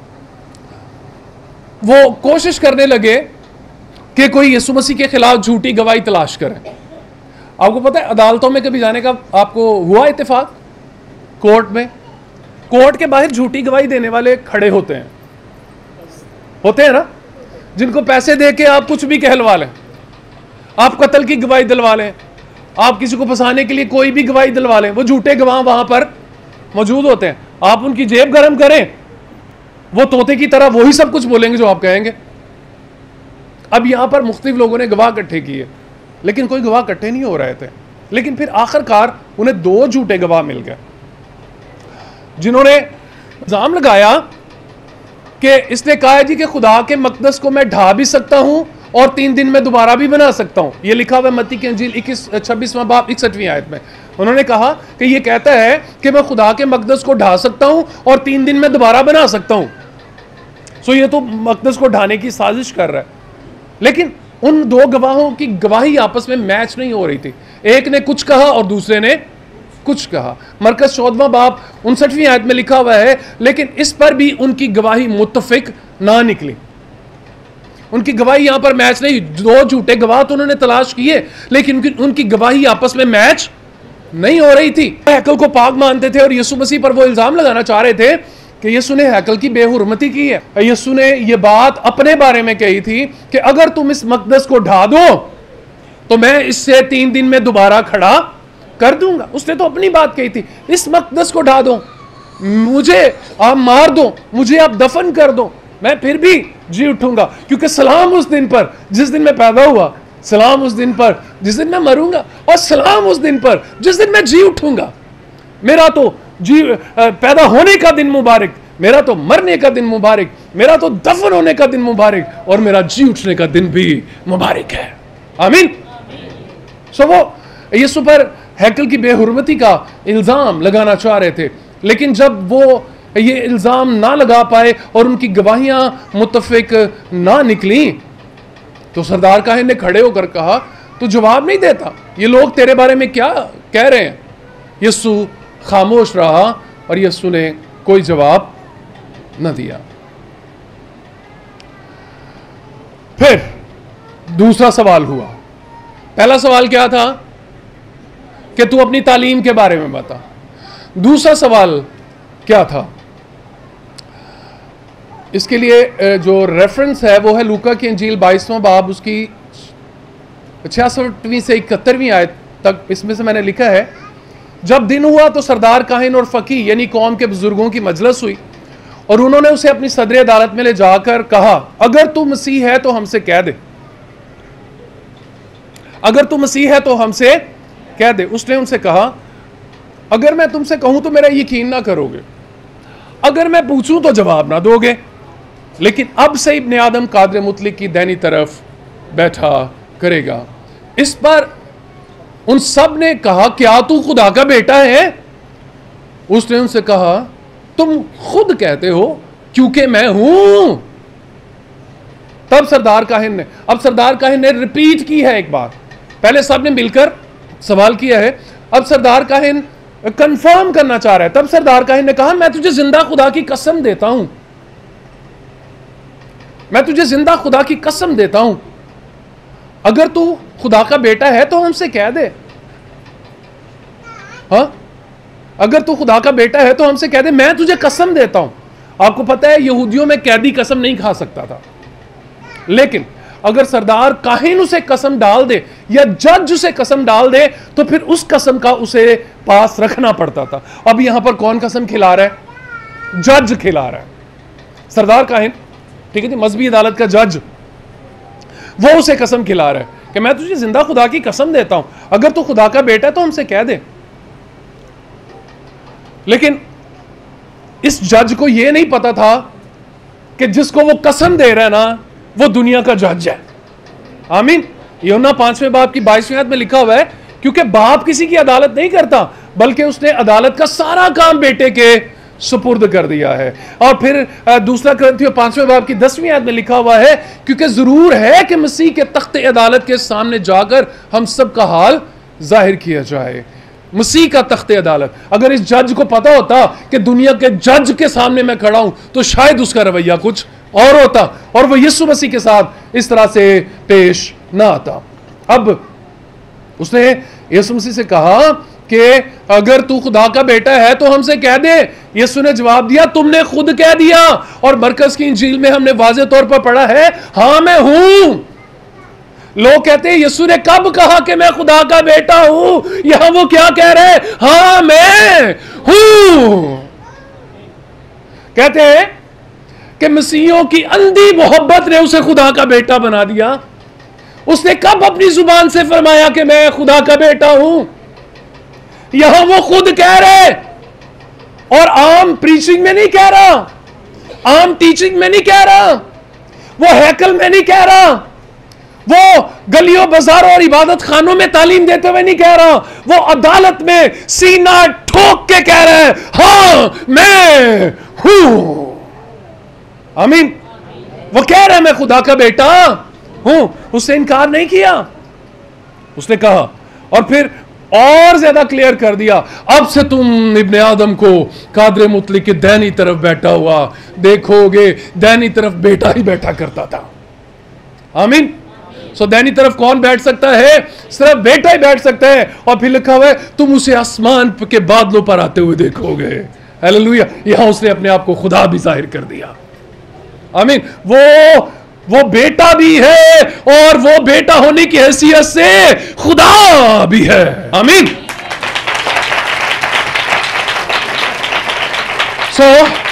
वो कोशिश करने लगे कि कोई यीशु मसीह के खिलाफ झूठी गवाही तलाश करे। आपको पता है अदालतों में कभी जाने का आपको हुआ इत्तेफाक? कोर्ट में, कोर्ट के बाहर झूठी गवाही देने वाले खड़े होते हैं होते हैं ना, जिनको पैसे दे के आप कुछ भी कहलवा लें, आप कत्ल की गवाही दिलवा लें, आप किसी को फंसाने के लिए कोई भी गवाही दिलवा लें, वो झूठे गवाह वहां पर मौजूद होते हैं। आप उनकी जेब गर्म करें, वो तोते की तरह वही सब कुछ बोलेंगे जो आप कहेंगे। अब यहां पर मुख्तलिफ लोगों ने गवाह इकट्ठे किए, लेकिन कोई गवाह इकट्ठे नहीं हो रहे थे। लेकिन फिर आखिरकार उन्हें दो झूठे गवाह मिल गए, जिन्होंने इल्जाम लगाया कि इसने कहा है जी कि खुदा के मकदस को मैं ढा भी सकता हूं और तीन दिन में दोबारा भी बना सकता हूं। यह लिखा हुआ है मत्ती की इंजील इक्कीस छब्बीसवां बाब इकसठवीं आयत में। उन्होंने कहा कि ये कहता है कि मैं खुदा के मकदस को ढा सकता हूं और तीन दिन में दोबारा बना सकता हूं। सो ये तो मकदस को ढाने की साजिश कर रहा है। लेकिन उन दो गवाहों की गवाही आपस में मैच नहीं हो रही थी। एक ने कुछ कहा और दूसरे ने कुछ कहा। मरकज चौदहवां बाब उनसठवीं आयत में लिखा हुआ है, लेकिन इस पर भी उनकी गवाही मुत्तफिक ना निकली। उनकी गवाही यहां पर मैच नहीं। दो झूठे गवाह तो उन्होंने तलाश किए, लेकिन उनकी, उनकी गवाही आपस में मैच नहीं हो रही थी। हैकल को पाक मानते थे और यीशु मसीह पर वो इल्जाम लगाना चाह रहे थे कि यीशु ने हैकल की बेहुरमती की है। यीशु ने ये बात अपने बारे में कही थी कि अगर तुम इस मकदस को ढा दो तो मैं इससे तीन दिन में दोबारा खड़ा कर दूंगा। उसने तो अपनी बात कही थी, इस मकदस को ढा दो, मुझे आप मार दो, मुझे आप दफन कर दो, मैं फिर भी जी उठूंगा। क्योंकि सलाम उस दिन पर जिस दिन मैं पैदा हुआ, सलाम उस दिन पर जिस दिन मैं मरूंगा, और सलाम उस दिन पर जिस दिन मैं जी उठूंगा। मेरा तो जी पैदा होने का दिन मुबारक, मेरा तो मरने का दिन मुबारक, मेरा तो दफन होने का दिन मुबारक, और मेरा जी उठने का दिन भी मुबारक है। आमीन। सो वो यीशु पर हैकल की बेहुरमती का इल्जाम लगाना चाह रहे थे, लेकिन जब वो ये इल्जाम ना लगा पाए और उनकी गवाहियां मुत्तफिक ना निकली, तो सरदार काहिन ने खड़े होकर कहा, तू जवाब नहीं देता, ये लोग तेरे बारे में क्या कह रहे हैं। यीशु खामोश रहा और यीशु ने कोई जवाब न दिया। फिर दूसरा सवाल हुआ। पहला सवाल क्या था कि तू अपनी तालीम के बारे में बता। दूसरा सवाल क्या था? इसके लिए जो रेफरेंस है वो है लूका की इंजील बाईसवां बाब, उसकी छियासठवीं से इकहत्तरवीं आयत तक। इसमें से मैंने लिखा है, जब दिन हुआ तो सरदार काहिन और फकीह यानी कौम के बुजुर्गों की मजलिस हुई और उन्होंने उसे अपनी सदर अदालत में ले जाकर कहा, अगर तू मसीह है तो हमसे कह दे, अगर तू मसीह है तो हमसे कह दे। उसने उनसे कहा, अगर मैं तुमसे कहूं तो मेरा यकीन ना करोगे, अगर मैं पूछूं तो जवाब ना दोगे, लेकिन अब से इब्ने आदम कादर मुतलिक की दाहिनी तरफ बैठा करेगा। इस पर उन सब ने कहा, क्या तू खुदा का बेटा है? उसने उनसे कहा, तुम खुद कहते हो क्योंकि मैं हूं। तब सरदार काहिन ने अब सरदार काहिन ने रिपीट की है एक बात। पहले सब ने मिलकर सवाल किया है, अब सरदार काहिन कंफर्म करना चाह रहा है। तब सरदार काहिन ने कहा, मैं तुझे जिंदा खुदा की कसम देता हूं, मैं तुझे जिंदा खुदा की कसम देता हूं, अगर तू खुदा का बेटा है तो हमसे कह दे। हाँ, अगर तू खुदा का बेटा है तो हमसे कह दे, मैं तुझे कसम देता हूं। आपको पता है यहूदियों में कैदी कसम नहीं खा सकता था, लेकिन अगर सरदार काहिन उसे कसम डाल दे या जज उसे कसम डाल दे तो फिर उस कसम का उसे पास रखना पड़ता था। अब यहां पर कौन कसम खिला रहा है? जज खिला रहा है। सरदार काहिन, ठीक है जी, मजहबी अदालत का जज, वो उसे कसम खिला रहा है कि मैं तुझे जिंदा खुदा की कसम देता हूं, अगर तू खुदा का बेटा है तो हमसे कह दे। लेकिन इस जज को यह नहीं पता था कि जिसको वो कसम दे रहा है ना, वो दुनिया का जज है। आमीन। यूहन्ना पांचवें बाब की बाईसवीं आयत में लिखा हुआ है, क्योंकि बाप किसी की अदालत नहीं करता, बल्कि उसने अदालत का सारा काम बेटे के सुपुर्द कर दिया है। और फिर दूसरा कुरिन्थियों पांचवें बाब की दसवीं आयत में लिखा हुआ है, क्योंकि जरूर है कि मसीह के तख्ते अदालत के सामने जाकर हम सब का हाल जाहिर किया जाए। मसीह का तख्ते अदालत। अगर इस जज को पता होता कि दुनिया के जज के सामने मैं खड़ा हूं तो शायद उसका रवैया कुछ और होता और वो यीशु मसीह के साथ इस तरह से पेश ना आता। अब उसने यीशु मसीह से कहा कि अगर तू खुदा का बेटा है तो हमसे कह दे। यीशु ने जवाब दिया, तुमने खुद कह दिया। और मरकज की इंजील में हमने वाज़े तौर पर पढ़ा है, हां मैं हूं। लोग कहते हैं यीशु ने कब कहा कि मैं खुदा का बेटा हूं? यहां वो क्या कह रहे हैं? हां मैं हूं। कहते हैं कि मसीहियों की अंधी मोहब्बत ने उसे खुदा का बेटा बना दिया। उसने कब अपनी जुबान से फरमाया कि मैं खुदा का बेटा हूं? यहां वो खुद कह रहे, और आम प्रीचिंग में नहीं कह रहा, आम टीचिंग में नहीं कह रहा, वो हैकल में नहीं कह रहा, वो गलियों बाजारों और इबादत खानों में तालीम देते हुए नहीं कह रहा, वो अदालत में सीना ठोक के कह रहा है, हाँ मैं हूं। आमीन। वो कह रहा है मैं खुदा का बेटा हूं। उसने इनकार नहीं किया, उसने कहा और फिर और ज्यादा क्लियर कर दिया, अब से तुम इब्ने आदम को कादरे मुतलिक के दैनी तरफ बैठा हुआ देखोगे। दैनी तरफ बेटा ही बैठा करता था। आमीन। सो दैनी तरफ कौन बैठ सकता है? सिर्फ बेटा ही बैठ सकता है। और फिर लिखा हुआ है तुम उसे आसमान के बादलों पर आते हुए देखोगे। हालेलुया। यहां उसने अपने आप को खुदा भी जाहिर कर दिया। आमीन। वो वो बेटा भी है और वो बेटा होने की हैसियत से खुदा भी है। आमीन। सो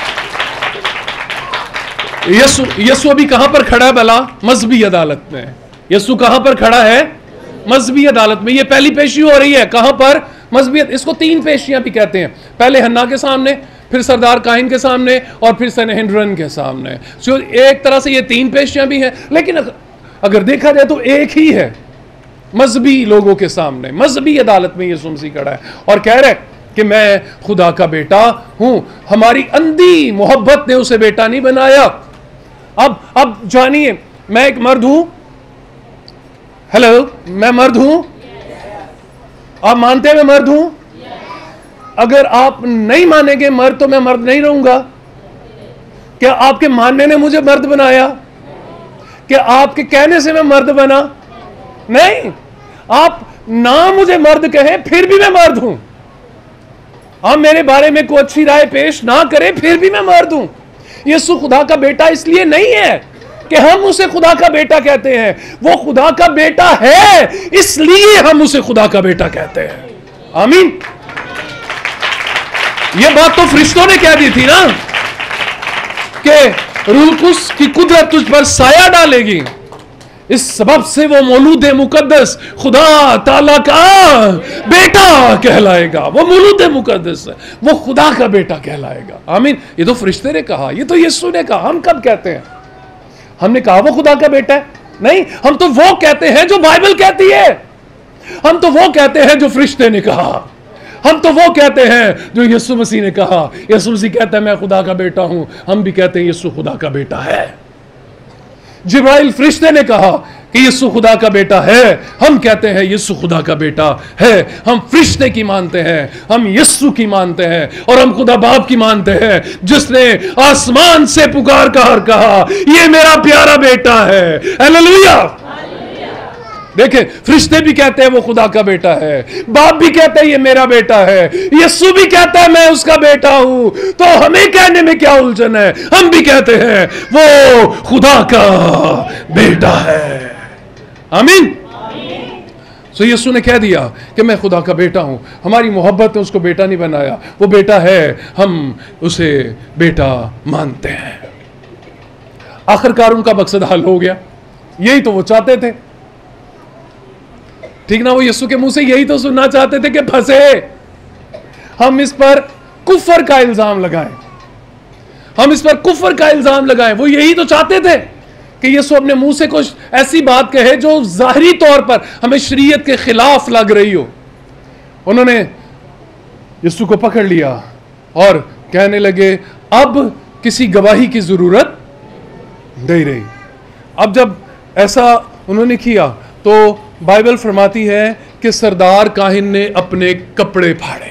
यीशु यीशु अभी कहां पर खड़ा है भला? मजहबी अदालत में। यीशु कहां पर खड़ा है? मजहबी अदालत में। ये पहली पेशी हो रही है कहां पर? मजहबी। इसको तीन पेशियां भी कहते हैं। पहले हन्ना के सामने, फिर सरदार काहिन के सामने और फिर सनहेड्रिन के सामने। सो एक तरह से ये तीन पेशियां भी हैं, लेकिन अगर देखा जाए तो एक ही है मजहबी लोगों के सामने। मजहबी अदालत में यीशु मसीह खड़ा है और कह रहे कि मैं खुदा का बेटा हूं। हमारी अंधी मोहब्बत ने उसे बेटा नहीं बनाया। अब अब जानिए, मैं एक मर्द हूं। हेलो, मैं मर्द हूं। आप मानते हैं मैं मर्द हूं? अगर आप नहीं मानेंगे मर्द तो मैं मर्द नहीं रहूंगा। क्या आपके मानने ने मुझे मर्द बनाया? क्या आपके कहने से मैं मर्द बना? नहीं। आप ना मुझे मर्द कहें फिर भी मैं मर्द हूं। आप मेरे बारे में कोई अच्छी राय पेश ना करें फिर भी मैं मर्द हूं। यीशु खुदा का बेटा इसलिए नहीं है कि हम उसे खुदा का बेटा कहते हैं, वो खुदा का बेटा है इसलिए हम उसे खुदा का बेटा कहते हैं। आमीन। ये बात तो फरिश्तों ने कह दी थी ना कि रूह कुद्स की कुदरत तुझ पर साया डालेगी, इस सबब से वो मौलूद मुकद्दस खुदा ताला का बेटा कहलाएगा। वो मौलूद मुकद्दस है, वो खुदा का बेटा कहलाएगा। आमीन। ये तो फरिश्ते ने कहा, ये तो यीशु ने कहा। हम कब कहते हैं? हमने कहा वो खुदा का बेटा है? नहीं, हम तो वो कहते हैं जो बाइबल कहती है। हम तो वो कहते हैं जो फरिश्ते ने कहा। हम तो वो कहते हैं जो यीशु मसीह ने कहा। यीशु मसीह कहता है मैं खुदा का बेटा हूं, हम भी कहते हैं यीशु खुदा का बेटा है। जिब्राइल फरिश्ते ने कहा कि यीशु खुदा का बेटा है, हम कहते हैं यीशु खुदा का बेटा है। हम फरिश्ते की मानते हैं, हम यीशु की मानते हैं और हम खुदा बाप की मानते हैं जिसने आसमान से पुकार कर कहा ये मेरा प्यारा बेटा है। हालेलुया। देखें, फरिश्ते भी कहते हैं वो खुदा का बेटा है, बाप भी कहते हैं ये मेरा बेटा है, यीशु भी कहता है मैं उसका बेटा हूं। तो हमें कहने में क्या उलझन है? हम भी कहते हैं वो खुदा का बेटा है। आमीन। सो यीशु ने कह दिया कि मैं खुदा का बेटा हूं। हमारी मोहब्बत ने उसको बेटा नहीं बनाया, वो बेटा है, हम उसे बेटा मानते हैं। आखिरकार उनका मकसद हल हो गया। यही तो वो चाहते थे, ठीक ना? वो यीशु के मुंह से यही तो सुनना चाहते थे कि फंसे, हम इस पर कुफर का इल्जाम लगाएं, हम इस पर कुफर का इल्जाम लगाएं। वो यही तो चाहते थे कि यीशु अपने मुंह से कुछ ऐसी बात कहे जो जाहिरी तौर पर हमें शरीयत के खिलाफ लग रही हो। उन्होंने यीशु को पकड़ लिया और कहने लगे अब किसी गवाही की जरूरत नहीं रही। अब जब ऐसा उन्होंने किया तो बाइबल फरमाती है कि सरदार काहिन ने अपने कपड़े फाड़े।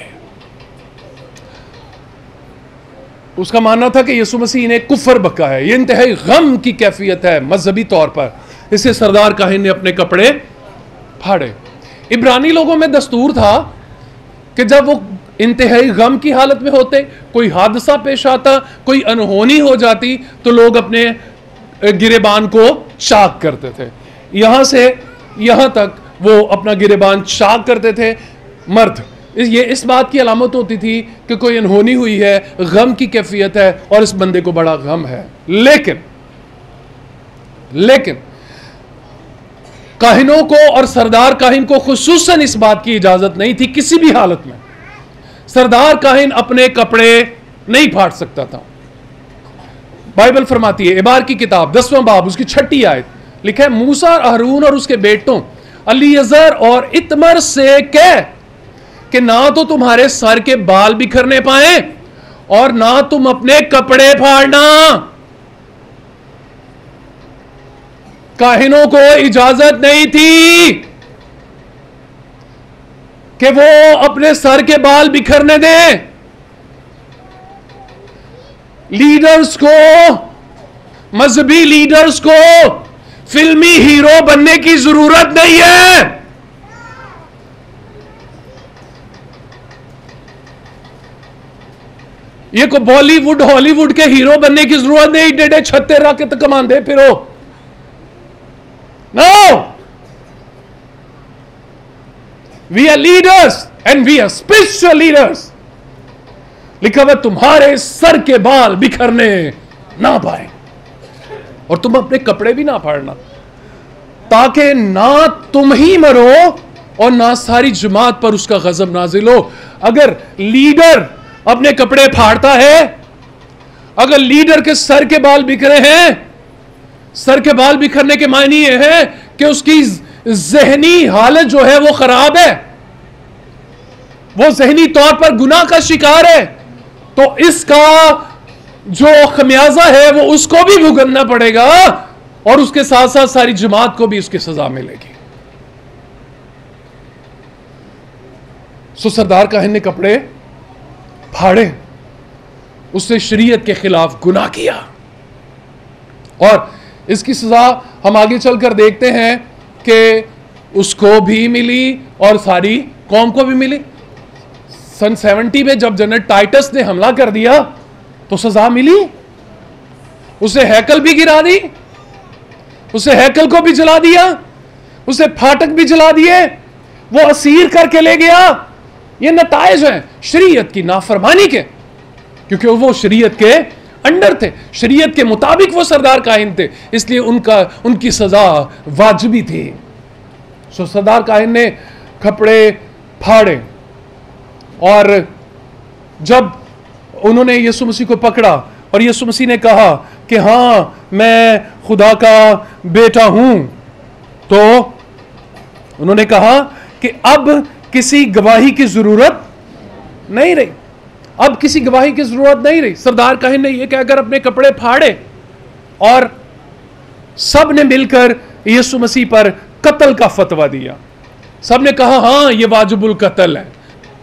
उसका मानना था कि यीशु मसीह ने कुफर बका है, यह इंतहाई गम की कैफियत है मजहबी तौर पर। इसे सरदार काहिन ने अपने कपड़े फाड़े। इब्रानी लोगों में दस्तूर था कि जब वो इंतहाई गम की हालत में होते, कोई हादसा पेश आता, कोई अनहोनी हो जाती, तो लोग अपने गिरेबान को चाक करते थे। यहां से यहां तक वो अपना गिरेबान चाक करते थे मर्द। ये इस बात की अलामत होती थी कि कोई अनहोनी हुई है, गम की कैफियत है और इस बंदे को बड़ा गम है। लेकिन लेकिन काहिनों को और सरदार काहिन को खुसूसन इस बात की इजाजत नहीं थी किसी भी हालत में। सरदार काहिन अपने कपड़े नहीं फाड़ सकता था। बाइबल फरमाती है, इबार की किताब दसवां बाब उसकी छठी आयत, लिखा है मूसा और हारून और उसके बेटों अलीअज़र और इतमर से कह कि ना तो तुम्हारे सर के बाल बिखरने पाए और ना तुम अपने कपड़े फाड़ना। काहिनों को इजाजत नहीं थी कि वो अपने सर के बाल बिखरने दें। लीडर्स को, मजहबी लीडर्स को फिल्मी हीरो बनने की जरूरत नहीं है। ये को बॉलीवुड हॉलीवुड के हीरो बनने की जरूरत नहीं, डेढ़े छत्ते रख के कमांदे फिरो। No, we are leaders and we are spiritual leaders. लिखा हुआ तुम्हारे सर के बाल बिखरने ना पाए और तुम अपने कपड़े भी ना फाड़ना, ताकि ना तुम ही मरो और ना सारी जमात पर उसका गजब नाजिल हो। अगर लीडर अपने कपड़े फाड़ता है, अगर लीडर के सर के बाल बिखरे हैं, सर के बाल बिखरने के मायने ये है कि उसकी जहनी हालत जो है वो खराब है, वो जहनी तौर पर गुनाह का शिकार है, तो इसका जो खमियाजा है वो उसको भी भुगतना पड़ेगा और उसके साथ साथ सारी जमात को भी उसकी सजा मिलेगी। सो सरदार काहिन ने कपड़े फाड़े, उसने शरीयत के खिलाफ गुनाह किया और इसकी सजा हम आगे चलकर देखते हैं कि उसको भी मिली और सारी कौम को भी मिली। सन सेवेंटी में जब जनरल टाइटस ने हमला कर दिया तो सजा मिली, उसे हैकल भी गिरा दी, उसे हैकल को भी जला दिया, उसे फाटक भी जला दिए, वो असीर करके ले गया। ये नताइज हैं शरीयत की नाफरमानी के, क्योंकि वो शरीयत के अंडर थे, शरीयत के मुताबिक वो सरदार काहिन थे, इसलिए उनका उनकी सजा वाजिबी थी। सो सरदार काहिन ने कपड़े फाड़े और जब उन्होंने यीशु मसीह को पकड़ा और यीशु मसीह ने कहा कि हाँ मैं खुदा का बेटा हूं, तो उन्होंने कहा कि अब किसी गवाही की जरूरत नहीं रही, अब किसी गवाही की जरूरत नहीं रही। सरदार काहिन ने यह कहकर अपने कपड़े फाड़े और सब ने मिलकर यीशु मसीह पर कत्ल का फतवा दिया। सब ने कहा हाँ ये वाजिबुल कत्ल है।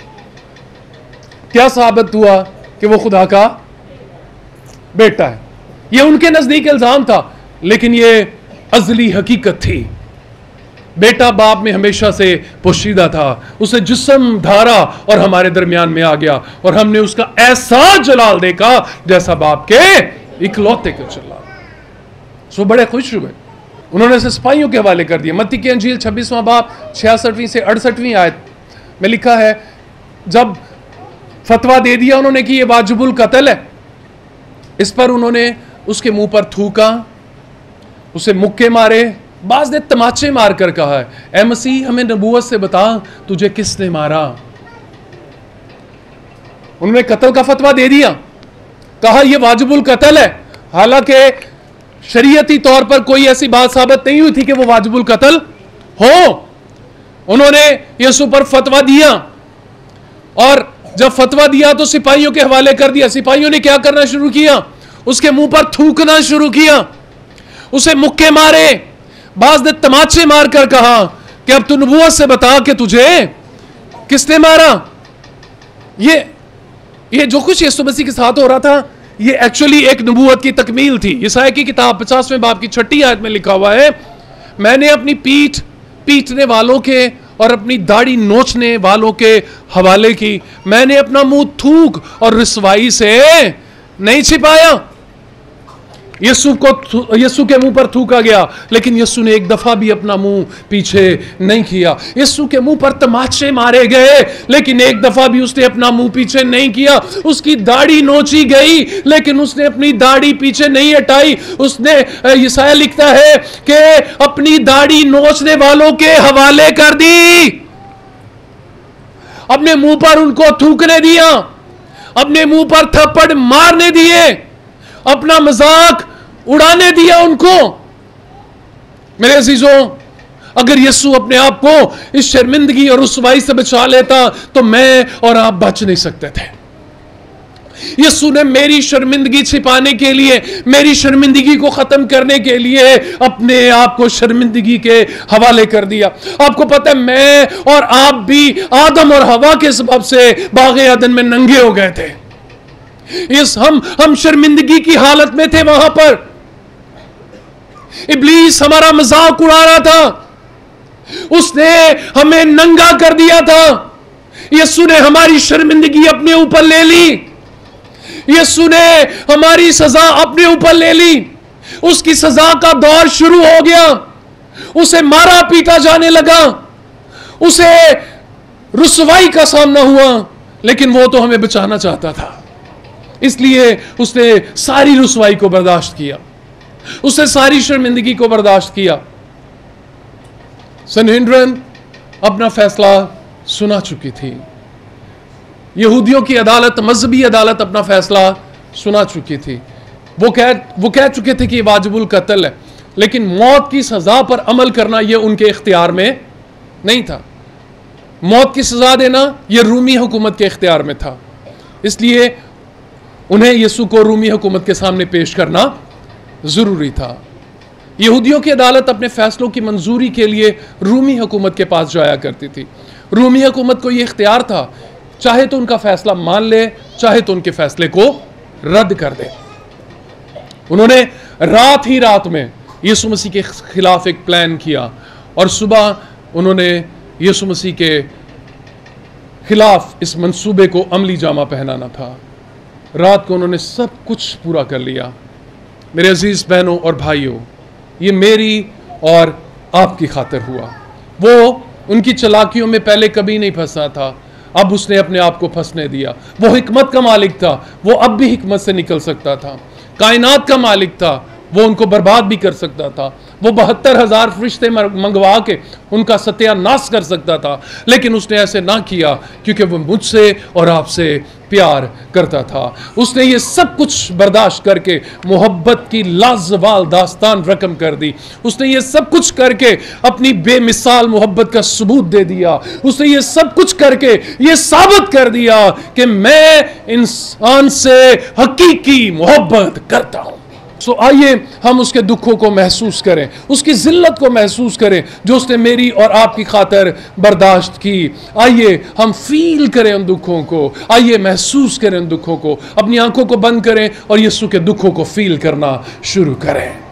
क्या साबित हुआ कि वो खुदा का बेटा है। ये उनके नजदीक इल्जाम था, लेकिन ये अजली हकीकत थी। बेटा बाप में हमेशा से पोशीदा था, उसे जिस्म धारा और हमारे दरमियान में आ गया और हमने उसका ऐसा जलाल देखा जैसा बाप के इकलौते का जलाल। सो बड़े खुश हुए। उन्होंने इसे सिपाहियों के हवाले कर दिया। मत्ती की अंजील छब्बीसवां बाब छियासठवीं से अड़सठवीं आयत में लिखा है, जब फतवा दे दिया उन्होंने कि यह वाजिबुल कत्ल है, इस पर उन्होंने उसके मुंह पर थूका, उसे मुक्के मारे, बाज ने तमाचे मारकर कहा है, ए मसीह हमें नबूवत से बता तुझे किसने मारा। उन्होंने कत्ल का फतवा दे दिया, कहा यह वाजिबुल कत्ल है, हालांकि शरीयती तौर पर कोई ऐसी बात साबित नहीं हुई थी कि वो वाजिबुल कत्ल हो। उन्होंने यीशु पर फतवा दिया और जब फतवा दिया तो सिपाहियों के हवाले कर दिया। सिपाहियों ने क्या करना शुरू किया, उसके मुंह पर थूकना शुरू किया, उसे मुक्के मारे, बाज ने तमाचे मारकर कहा कि अब तू नबूवत से बता कि तुझे किसने मारा। ये ये जो कुछ यीशु मसीह के साथ हो रहा था, ये एक्चुअली एक नबूवत की तकमील थी। यशायाह की किताब पचासवें बाब की छठी आयत में लिखा हुआ है, मैंने अपनी पीठ पीटने वालों के और अपनी दाढ़ी नोचने वालों के हवाले की, मैंने अपना मुंह थूक और रिसवाई से नहीं छिपाया। यीशु को यीशु के मुंह पर थूका गया, लेकिन यीशु ने एक दफा भी अपना मुंह पीछे नहीं किया। यीशु के मुंह पर तमाचे मारे गए, लेकिन एक दफा भी उसने अपना मुंह पीछे नहीं किया। उसकी दाढ़ी नोची गई, लेकिन उसने अपनी दाढ़ी पीछे नहीं हटाई। उसने, यशायाह लिखता है कि अपनी दाढ़ी नोचने वालों के हवाले कर दी, अपने मुंह पर उनको थूकने दिया, अपने मुंह पर थप्पड़ मारने दिए, अपना मजाक उड़ाने दिया उनको। मेरे अजीजों, अगर यीशु अपने आप को इस शर्मिंदगी और रुसवाई से बचा लेता तो मैं और आप बच नहीं सकते थे। यीशु ने मेरी शर्मिंदगी छिपाने के लिए, मेरी शर्मिंदगी को खत्म करने के लिए अपने आप को शर्मिंदगी के हवाले कर दिया। आपको पता है, मैं और आप भी आदम और हवा के सबब से बाग़े अदन में नंगे हो गए थे। इस हम हम शर्मिंदगी की हालत में थे। वहां पर इब्लीस हमारा मजाक उड़ा रहा था, उसने हमें नंगा कर दिया था। यीशु ने हमारी शर्मिंदगी अपने ऊपर ले ली, यीशु ने हमारी सजा अपने ऊपर ले ली। उसकी सजा का दौर शुरू हो गया, उसे मारा पीटा जाने लगा, उसे रुसवाई का सामना हुआ, लेकिन वो तो हमें बचाना चाहता था, इसलिए उसने सारी रुसवाई को बर्दाश्त किया, उसने सारी शर्मिंदगी को बर्दाश्त किया। सनहेड्रिन अपना फैसला सुना चुकी थी, यहूदियों की अदालत, मजहबी अदालत अपना फैसला सुना चुकी थी। वो कह वो कह चुके थे कि वाजिबुल कत्ल है, लेकिन मौत की सजा पर अमल करना यह उनके इख्तियार में नहीं था। मौत की सजा देना यह रूमी हुकूमत के इख्तियार में था, इसलिए उन्हें यीशु को रूमी हुकूमत के सामने पेश करना जरूरी था। यहूदियों की अदालत अपने फैसलों की मंजूरी के लिए रूमी हुकूमत के पास जाया करती थी। रूमी हुकूमत को यह इख्तियार था, चाहे तो उनका फैसला मान ले, चाहे तो उनके फैसले को रद्द कर दे। उन्होंने रात ही रात में यीशु मसीह के खिलाफ एक प्लान किया और सुबह उन्होंने यीशु मसीह के खिलाफ इस मंसूबे को अमली जामा पहनाना था। रात को उन्होंने सब कुछ पूरा कर लिया। मेरे अजीज बहनों और भाइयों, ये मेरी और आपकी खातिर हुआ। वो उनकी चालाकियों में पहले कभी नहीं फंसा था, अब उसने अपने आप को फंसने दिया। वो हिकमत का मालिक था, वो अब भी हिकमत से निकल सकता था। कायनात का मालिक था, वो उनको बर्बाद भी कर सकता था। वो बहत्तर हजार फरिश्ते मंगवा के उनका सत्यानाश कर सकता था, लेकिन उसने ऐसे ना किया क्योंकि वो मुझसे और आपसे प्यार करता था। उसने ये सब कुछ बर्दाश्त करके मोहब्बत की लाजवाल दास्तान रकम कर दी। उसने ये सब कुछ करके अपनी बेमिसाल मोहब्बत का सबूत दे दिया। उसने ये सब कुछ करके ये साबित कर दिया कि मैं इंसान से हकीकी मोहब्बत करता हूं। सो so, आइए हम उसके दुखों को महसूस करें, उसकी जिल्लत को महसूस करें जो उसने मेरी और आपकी खातिर बर्दाश्त की। आइए हम फील करें उन दुखों को, आइए महसूस करें उन दुखों को। अपनी आंखों को बंद करें और यीशु के दुखों को फील करना शुरू करें।